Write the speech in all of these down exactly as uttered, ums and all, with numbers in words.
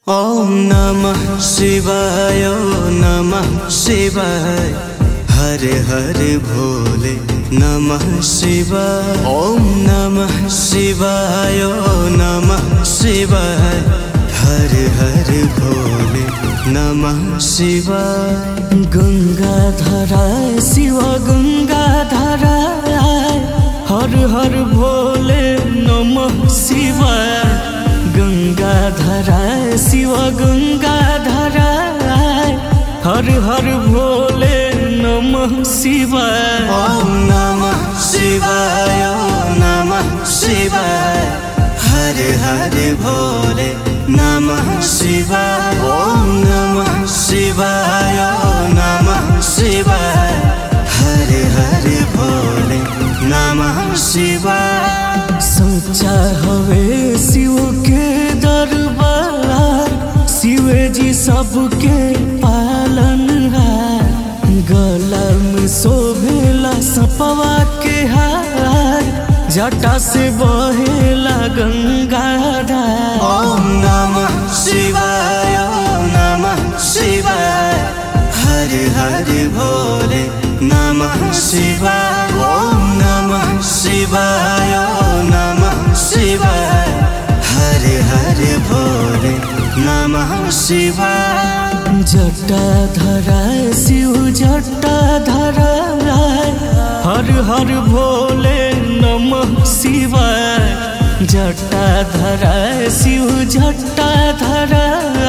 ओम नमः शिवाय नमः शिवाय हर हर भोले नमः शिवाय। ओम नमः शिवाय नमः शिवाय हर हर भोले नमः शिवाय। गंगाधरा शिव गंगाधरा हर हर भोले नमः शिवाय। गंगाधरा शिव गंगाधरा हर हर भोले नमः शिवाय। ओम नमः शिवाय नमः शिवाय हर हर भोले नमः शिवाय। ओम नमः शिवाय नमः शिवाय हर हर भोले नमः शिवाय। सच्चा हवे शिव के दरबार, शिव जी सबके पालनहार। गला में शोभेला सपवा के हार, जटा से बहेला गंगाधार। ओम नमः शिवाय नमः शिवाय हर हर भोले नमः शिवाय। ओम नमः शिवाय नमः शिवाय हर हर भोले नमः शिवाय। जटाधरा शिव जटाधरा हर हर भोले नमः शिवाय। जटाधरा शिव जटाधरा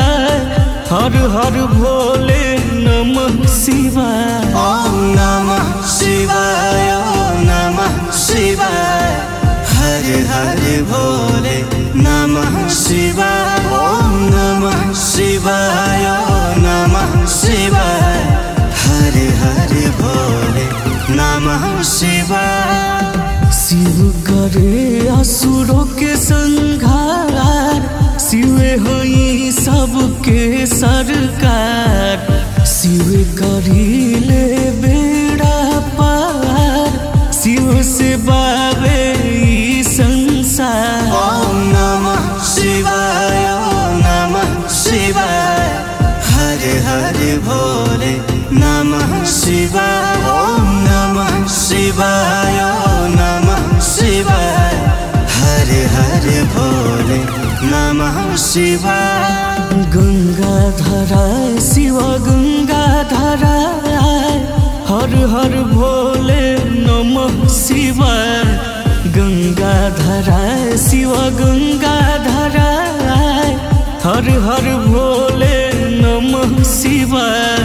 हर हर भोले नमः शिवाय। ओम नमः शिवाय नमः शिवाय हर हर भोले नमः शिवाय। ओम नमः शिवाय नमः शिवाय हर हर भोले नमः शिवाय। शिव करे असुरों के संहार, शिव होई सबके सरकार। शिव करी ले बेड़ा पार, शिव से बाबे ई संसार। ओम नमः शिवाय नमः शिवाय हर हर भोले नमः शिवाय। ओम नमः शिवाय नमः शिवाय हर हर भोले नमः शिवाय। गंगाधरा शिव गंगाधरा हर हर भोले नमः शिवाय। गंगाधरा शिव गंगाधरा हर हर भोले नमः शिवाय।